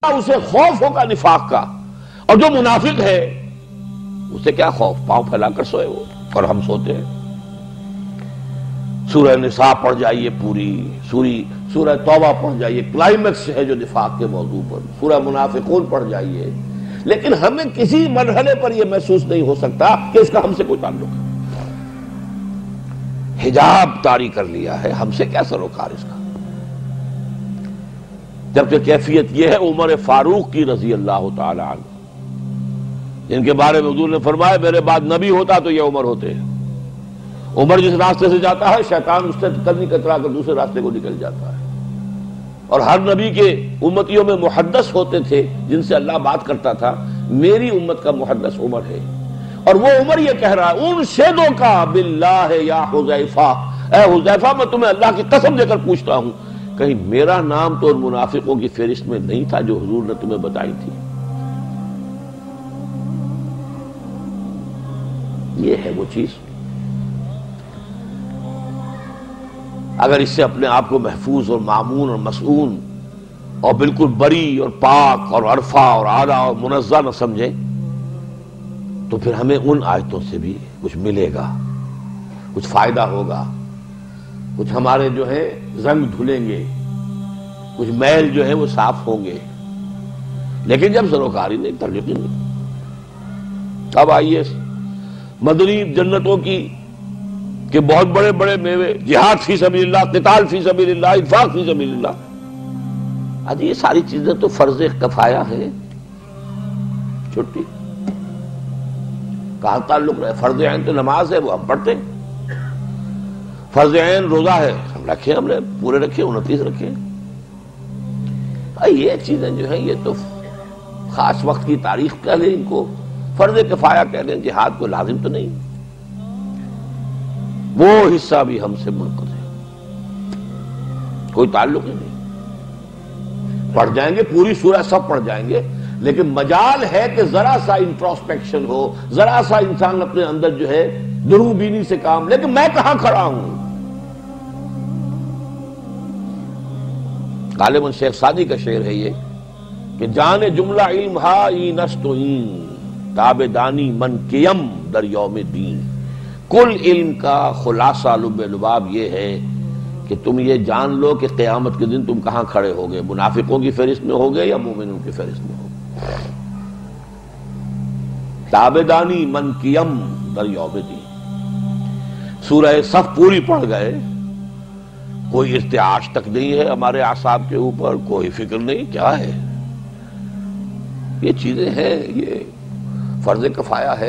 اسے خوف ہوگا نفاق کا، اور جو منافق ہے اسے کیا خوف، پاؤں پھیلا کر سوئے وہ، اور ہم سوتے ہیں۔ سورہ نساء پڑھ جائیے پوری، سورہ توبہ پڑھ جائیے، کلائمیکس ہے جو نفاق کے موضوع پر، سورہ منافقون پڑھ جائیے، لیکن ہمیں کسی مرحلے پر یہ محسوس نہیں ہو سکتا کہ اس کا ہم سے کوئی تعلق ہے۔ حجاب طاری کر لیا ہے، ہم سے کیا سروکار اس کا؟ جبکہ کیفیت یہ ہے عمر فاروق کی رضی اللہ تعالی عنہ، جن کے بارے میں حضور نے فرمایا میرے بعد نبی ہوتا تو یہ عمر ہوتے ہیں۔ عمر جس راستے سے جاتا ہے شیطان اس سے قدمی کترا کر دوسرے راستے کو نکل جاتا ہے، اور ہر نبی کے امتیوں میں محدث ہوتے تھے جن سے اللہ بات کرتا تھا، میری امت کا محدث عمر ہے، اور وہ عمر یہ کہہ رہا ہے انشدو کا باللہ یا حذیفہ، اے حذیفہ میں تمہیں اللہ کی قسم دے کر پوچھتا ہوں، کہیں میرا نام تو ان منافقوں کی فہرست میں نہیں تھا جو حضور نے تمہیں بتائی تھی؟ یہ ہے وہ چیز۔ اگر اس سے اپنے آپ کو محفوظ اور معمون اور مسعون اور بالکل بری اور پاک اور عرفہ اور اعلیٰ اور منزہ نہ سمجھیں تو پھر ہمیں ان آیتوں سے بھی کچھ ملے گا، کچھ فائدہ ہوگا، کچھ ہمارے جو ہے زنگ دھلیں گے، کچھ میل جو ہے وہ صاف ہوں گے، لیکن جب سروکاری نہیں، تعلق نہیں۔ اب آئیے مدنی جنتوں کی کہ بہت بڑے بڑے میوے، جہاد فی سبیل اللہ، قتال فی سبیل اللہ، انفاق فی سبیل اللہ، آج یہ ساری چیزیں تو فرض کفایہ ہے، چھٹی کہاں تعلق رہے؟ فرض عین تو نماز ہے، وہ ہم پڑھتے ہیں، فرض عین روزہ ہے، ہم رکھے، ہم نے پورے رکھے، 29 رکھے۔ یہ چیزیں جو ہیں یہ تو خاص وقت کی تاریخ کہہ لیں، ان کو فرض کفایہ کہہ لیں، جہاد کو لازم تو نہیں، وہ حصہ بھی ہم سے منقطع ہے، کوئی تعلق ہی نہیں۔ پڑھ جائیں گے پوری سورہ، سب پڑھ جائیں گے، لیکن مجال ہے کہ ذرا سا انٹروسپیکشن ہو، ذرا سا انسان اپنے اندر جو ہے درو بینی سے کام، لیکن میں کہاں کھڑا ہوں؟ غالباً شیخ سعدی کا شعر ہے یہ کہ جان جملہ علم ہا این است و این، تابدانی من کیم در یوم دین۔ کل علم کا خلاصہ لب لباب یہ ہے کہ تم یہ جان لو کہ قیامت کے دن تم کہاں کھڑے ہوگے، منافقوں کی فہرست میں ہوگے یا مومنوں کی فہرست میں ہوگے۔ تابدانی من کیم در یوم دین۔ سورہ صف پوری پڑھ گئے، کوئی ارتعاش تک نہیں ہے ہمارے اعصاب کے اوپر، کوئی فکر نہیں، کیا ہے یہ چیزیں ہیں، یہ فرض کفایہ ہے،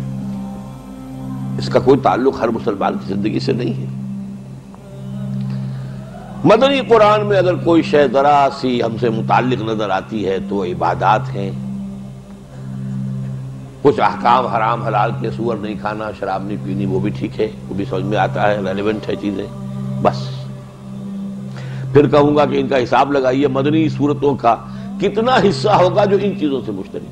اس کا کوئی تعلق ہر مسلمان کی زندگی سے نہیں ہے۔ مدنی قرآن میں اگر کوئی شے ذرا سی ہم سے متعلق نظر آتی ہے تو وہ عبادات ہیں، کچھ احکام حرام حلال کے، سور نہیں کھانا، شراب نہیں پینی، وہ بھی ٹھیک ہے، وہ بھی سمجھ میں آتا ہے، ریلیونٹ ہے چیزیں، بس۔ پھر کہوں گا کہ ان کا حساب لگائیے مدنی صورتوں کا کتنا حصہ ہوگا جو ان چیزوں سے مشترک،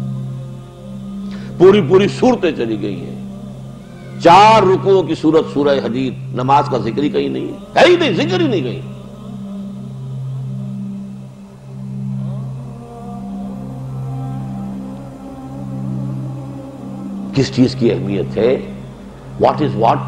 پوری صورتیں چلی گئی ہیں، 4 رکوعوں کی سورت سورہ حدید، نماز کا ذکر ہی کہیں نہیں ہے ہی نہیں، ذکر ہی نہیں کہیں۔ کس چیز کی اہمیت ہے، واٹ از واٹ،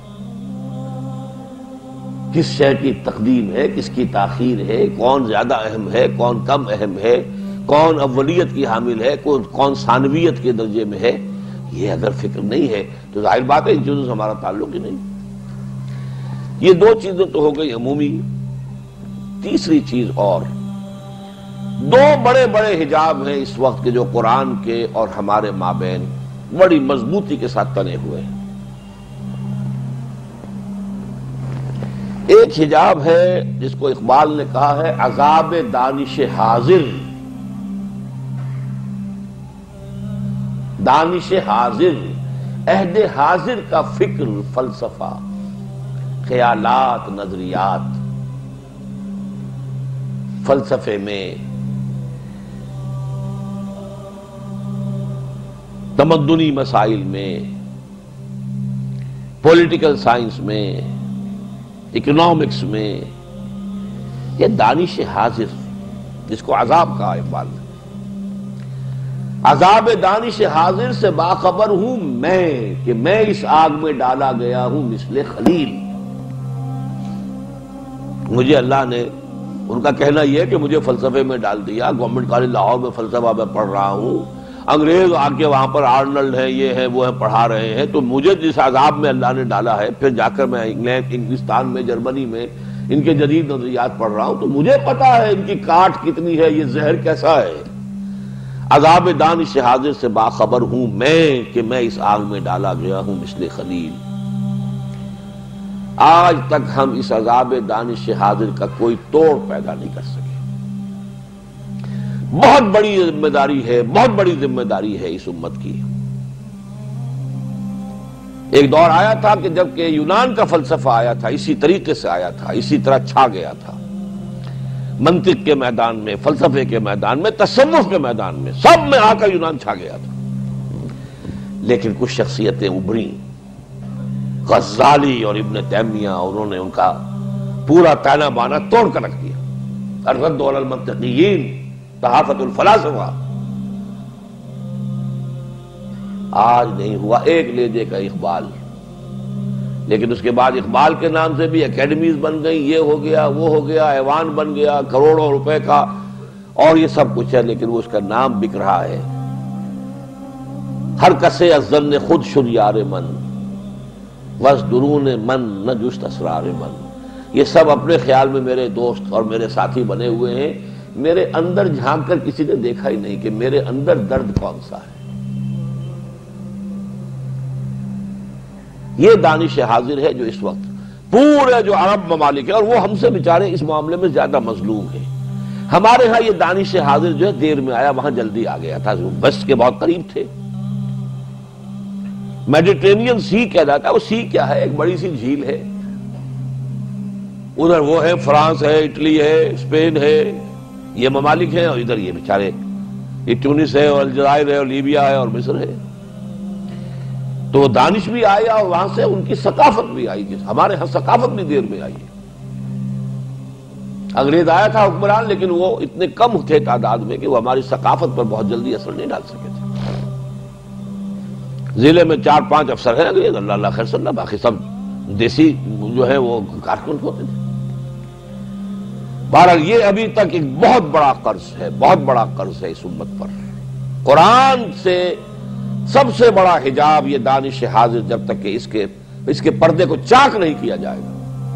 کس شے کی تقدیم ہے، کس کی تاخیر ہے، کون زیادہ اہم ہے، کون کم اہم ہے، کون اولیت کی حامل ہے، کون ثانویت کے درجے میں ہے، یہ اگر فکر نہیں ہے تو ظاہر بات ہے ان چیزوں سے ہمارا تعلق ہی نہیں۔ یہ 2 چیزیں تو ہو گئی عمومی۔ تیسری چیز اور، 2 بڑے بڑے حجاب ہیں اس وقت کے جو قرآن کے اور ہمارے مابین بڑی مضبوطی کے ساتھ تنے ہوئے ہیں۔ ایک حجاب ہے جس کو اقبال نے کہا ہے عذاب دانش حاضر، دانش حاضر، عہد حاضر کا فکر، فلسفہ، خیالات، نظریات، فلسفے میں، تمدنی مسائل میں، پولیٹیکل سائنس میں، اکنامکس میں، یہ دانش حاضر، جس کو عذاب کہا اقبال نے. عذاب دانش حاضر سے باخبر ہوں میں کہ میں اس آگ میں ڈالا گیا ہوں مثل خلیل. مجھے اللہ نے، ان کا کہنا یہ ہے کہ مجھے فلسفے میں ڈال دیا. گورنمنٹ کالج لاہور میں فلسفہ میں پڑھ رہا ہوں، انگریز آ کے وہاں پر آرنلڈ ہے، یہ ہے وہ ہے، پڑھا رہے ہیں. تو مجھے جس عذاب میں اللہ نے ڈالا ہے، پھر جا کر میں انگلینڈ، انگلستان میں، جرمنی میں ان کے جدید نظریات پڑھ رہا ہوں، تو مجھے پتا ہے ان کی کاٹ کتنی ہے، یہ زہر کیسا ہے. عذاب دانش حاضر سے باخبر ہوں میں کہ میں اس آگ میں ڈالا گیا ہوں مثل خلیل. آج تک ہم اس عذاب دانش حاضر کا کوئی توڑ پیدا نہیں کر سکے. بہت بڑی ذمہ داری ہے، بہت بڑی ذمہ داری ہے اس امت کی. ایک دور آیا تھا کہ جب کہ یونان کا فلسفہ آیا تھا، اسی طریقے سے آیا تھا، اسی طرح چھا گیا تھا. منطق کے میدان میں، فلسفے کے میدان میں، تصوف کے میدان میں، سب میں آ کر یونان چھا گیا تھا. لیکن کچھ شخصیتیں ابھریں، غزالی اور ابن تیمیہ، انہوں نے ان کا پورا تانا بانا توڑ کر رکھ دیا. الرد علی المنطقیین، صحافت الفلاسفہ. آج نہیں ہوا ایک لہجے کا اقبال، لیکن اس کے بعد اقبال کے نام سے بھی اکیڈمیز بن گئی، یہ ہو گیا، وہ ہو گیا، ایوان بن گیا کروڑوں روپے کا، اور یہ سب کچھ ہے، لیکن وہ اس کا نام بک رہا ہے. ہر کسے از ظن خود شد یار من وز درون من نہ جست اسرار من. یہ سب اپنے خیال میں میرے دوست اور میرے ساتھی بنے ہوئے ہیں. میرے اندر جھانک کر کسی نے دیکھا ہی نہیں کہ میرے اندر درد کون سا ہے. یہ دانش حاضر ہے جو اس وقت پورے جو عرب ممالک ہے، اور وہ ہم سے بیچارے اس معاملے میں زیادہ مظلوم ہیں. ہمارے ہاں یہ دانش حاضر جو ہے دیر میں آیا، وہاں جلدی آ گیا تھا، ویسٹ کے بہت قریب تھے. میڈیٹرینین سی کہلاتا ہے. وہ سی کیا ہے؟ ایک بڑی سی جھیل ہے. ادھر وہ ہے، فرانس ہے، اٹلی ہے، اسپین ہے، یہ ممالک ہیں، اور ادھر یہ بیچارے یہ ٹونس ہے، اور الجزائر ہے، اور لیبیا ہے، اور مصر ہے. تو وہ دانش بھی آیا، اور وہاں سے ان کی ثقافت بھی آئی. ہمارے ہاں ثقافت بھی دیر میں آئی ہے. انگریز آیا تھا حکمران، لیکن وہ اتنے کم تھے تعداد میں کہ وہ ہماری ثقافت پر بہت جلدی اثر نہیں ڈال سکے تھے. ضلع میں 4-5 افسر ہیں انگریز، اللہ اللہ خیر صلی اللہ، باقی سب دیسی جو ہے وہ کارکن ہوتے تھے. بہرحال یہ ابھی تک ایک بہت بڑا قرض ہے، بہت بڑا قرض ہے اس امت پر. قرآن سے سب سے بڑا حجاب یہ دانش حاضر، جب تک کہ اس کے پردے کو چاک نہیں کیا جائے گا.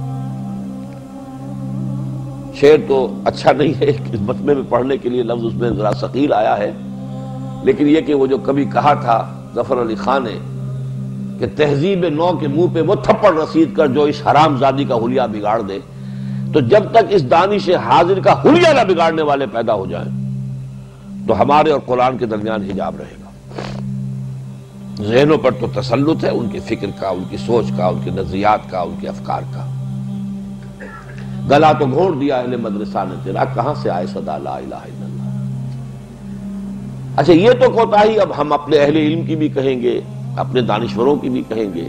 شعر تو اچھا نہیں ہے، اس مجمع میں پڑھنے کے لیے لفظ اس میں ذرا ثقیل آیا ہے، لیکن یہ کہ وہ جو کبھی کہا تھا ظفر علی خان نے کہ تہذیب نو کے منہ پہ وہ تھپڑ رسید کر جو اس حرام زادی کا حلیہ بگاڑ دے. تو جب تک اس دانش حاضر کا حلیہ نہ بگاڑنے والے پیدا ہو جائیں تو ہمارے اور قرآن کے درمیان حجاب رہے گا. ذہنوں پر تو تسلط ہے، ان کی فکر کا، ان کی سوچ کا، ان کے نظریات کا، ان کے افکار کا. گلا تو گھونٹ دیا اہل مدرسہ نے تیرا، کہاں سے آئے صدا لا الہ الا اللہ. اچھا، یہ تو کوتاہی اب ہم اپنے اہل علم کی بھی کہیں گے، اپنے دانشوروں کی بھی کہیں گے.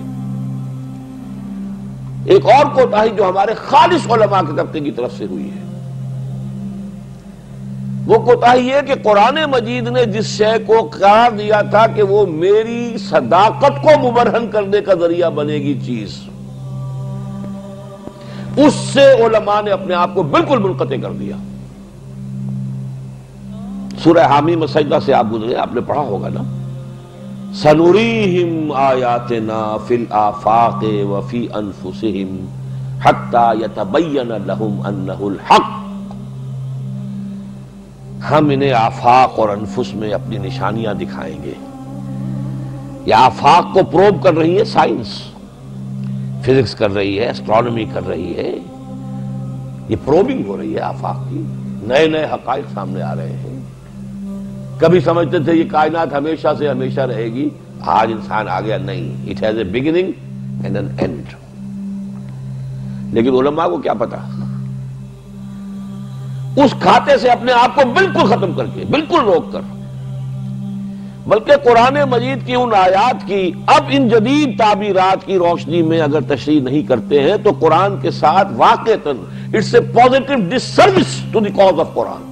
ایک اور کوتاہی جو ہمارے خالص علماء کے طبقے کی طرف سے ہوئی ہے، وہ کوتاہی یہ کہ قرآن مجید نے جس شے کو قرار دیا تھا کہ وہ میری صداقت کو مبرہن کرنے کا ذریعہ بنے گی چیز، اس سے علماء نے اپنے آپ کو بالکل منقطع کر دیا. سورہ حامیم سجدہ سے آپ گزرے، آپ نے پڑھا ہوگا نا، سنریہم آیاتنا فی الآفاق وفی انفسہم حتی یتبین لہم انہ الحق. ہم انہیں آفاق اور انفس میں اپنی نشانیاں دکھائیں گے. یہ آفاق کو پروب کر رہی ہے سائنس، فزکس کر رہی ہے، اسٹرانومی کر رہی ہے. یہ پروبنگ ہو رہی ہے آفاق کی، نئے نئے حقائق سامنے آ رہے ہیں. کبھی سمجھتے تھے یہ کائنات ہمیشہ سے ہمیشہ رہے گی، آج انسان آ گیا نہیں، it has a beginning and an end. لیکن علماء کو کیا پتا، اس کھاتے سے اپنے آپ کو بالکل ختم کر کے، بالکل روک کر، بلکہ قرآن مجید کی ان آیات کی اب ان جدید تعبیرات کی روشنی میں اگر تشریح نہیں کرتے ہیں تو قرآن کے ساتھ واقعتاً it's a positive disservice to the cause of Quran.